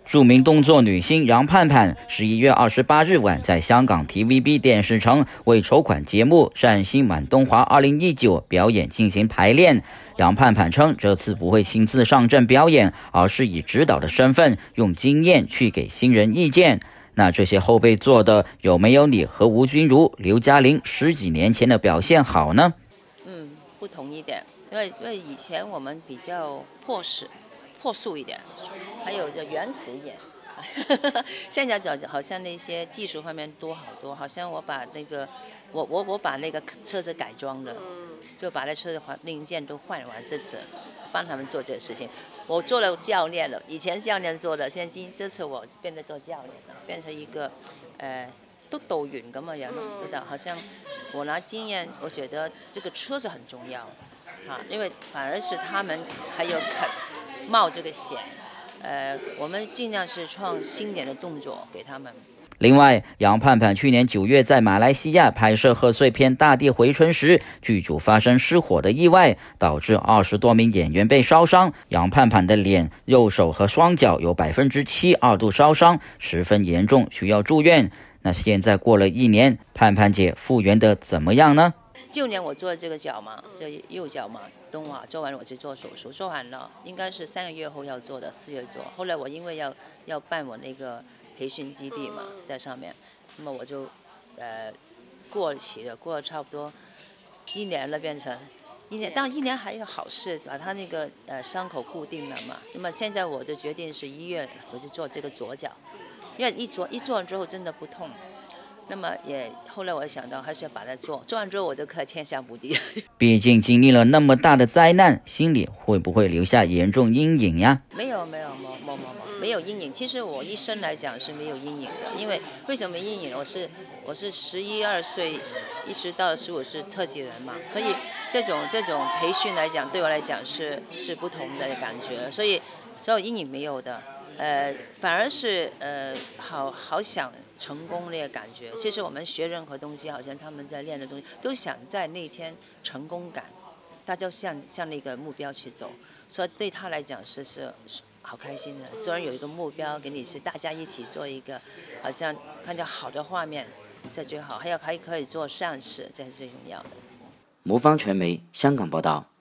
著名动作女星杨盼盼11月28日晚在香港 TVB 电视城为筹款节目《善心满东华2019》表演进行排练。杨盼盼称，这次不会亲自上阵表演，而是以指导的身份，用经验去给新人意见。那这些后辈做的有没有你和吴君如、刘嘉玲10几年前的表现好呢？ 不同一点，因为以前我们比较朴素一点，还有就原始一点。现在好像那些技术方面多好多，好像我把那个我把那个车子改装了，就把那车的零件都换完，这次帮他们做这个事情。我做了教练了，以前教练做的，这次我变得做教练了，变成一个督導員咁嘅樣咯，好像我拿經驗，我覺得這個車子很重要，因為反而是他們還有肯冒這個險，我們盡量是創新點的動作給他們。 另外，楊盼盼去年9月在馬來西亞拍攝賀歲片《大地回春》時，劇組發生失火的意外，導致20多名演員被燒傷。楊盼盼的臉、右手和雙腳有7%二度燒傷，十分嚴重，需要住院。那現在過了1年，盼盼姐復原的怎麼樣呢？ 舊年我做這個腳嘛，是右腳嘛，東華做完我就做手術，做完了應該是3個月後要做的，4月做。後來我因為要辦我那個培訓基地嘛，在上面，那麼我就過期了，過了差不多1年了，變成1年，但1年還有好事，把他那個傷口固定了嘛。那麼現在我的決定是1月我就做這個左腳。因為一做完之後真的不痛，那麼也後來我想到還是要把它做完之後我都可以天下無敵。 畢竟經歷了那麼大的災難，心裡會不會留下嚴重陰影呀？ 沒有陰影。其實我一生來講是沒有陰影的，因為為什麼陰影？我是11、12歲一直到15是特級人嘛，所以這種培訓來講對我來講是不同的感覺，所以陰影沒有的。反而是好想成功那個感覺。其實我們學任何東西，好像他們在練的東西，都想在那天成功感，大家向那個目標去走。所以對他來講是好開心的。雖然有一個目標給你，是大家一起做一個，好像看到好的畫面，這最好。還可以做善事，這是最重要的。 魔方傳媒香港報道。